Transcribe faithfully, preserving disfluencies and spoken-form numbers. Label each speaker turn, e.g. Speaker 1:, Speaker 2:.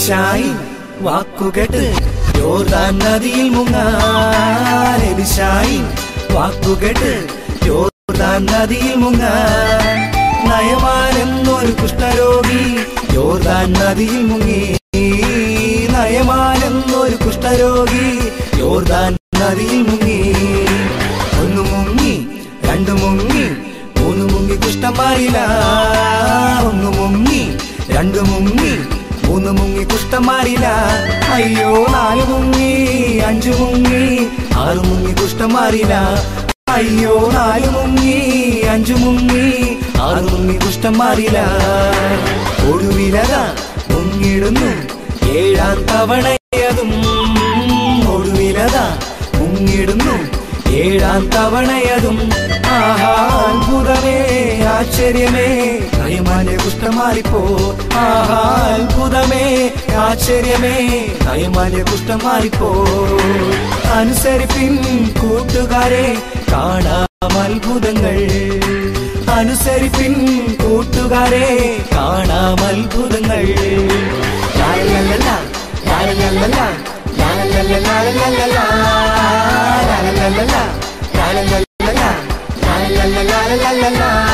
Speaker 1: എലിശായി വാക്കുകേട്ട് യോർദാൻ നദിയിൽ മുങ്ങാൻ എലിശായി വാക്കുകേട്ട് യോർദാൻ നദിയിൽ മുങ്ങാൻ നയമാൻ എന്നൊരു കുഷ്ഠരോഗി യോർദാൻ നദിയിൽ മുങ്ങി നയമാൻ എന്നൊരു കുഷ്ഠരോഗി യോർദാൻ നദിയിൽ മുങ്ങി ഒന്ന് മുങ്ങി രണ്ട് മുങ്ങി മൂന്ന് മുങ്ങി കുഷ്ഠം മാറില്ല ഒന്ന് മുങ്ങി രണ്ട് മുങ്ങി മൂന്ന് മുങ്ങി കുഷ്ഠം മാറില്ല അയ്യോ നാല് മുങ്ങി അഞ്ചു മുങ്ങി ആറ് മുങ്ങി കുഷ്ഠം മാറില്ല അയ്യോ നാല് മുങ്ങി അഞ്ചു മുങ്ങി ആറ് മുങ്ങി കുഷ്ഠം മാറില്ല ഒടുവിലത മുങ്ങിടുന്നു ഏഴാം തവണയതും ഒടുവിലത മുങ്ങിടുന്നു ഏഴാം തവണയതും ആഹാ അത്ഭുതമേ ആശ്ചര്യമേ നയമാന്റെ കുഷ്ഠം മാറിപ്പോ ആഹാ അത്ഭുതമേ ആശ്ചര്യമേ നയമാന്റെ കുഷ്ഠം മാറിപ്പോ അനുസരിപ്പിൻ കൂട്ടുകാരെ കാണാം അത്ഭുതങ്ങൾ അനുസരിപ്പിൻ കൂട്ടുകാരെ കാണാം അത്ഭുതങ്ങൾ ലാലലല ലാലലല ലാലലല ലാലലല ലാലലല ലാലലല ലാലലല ലാലലല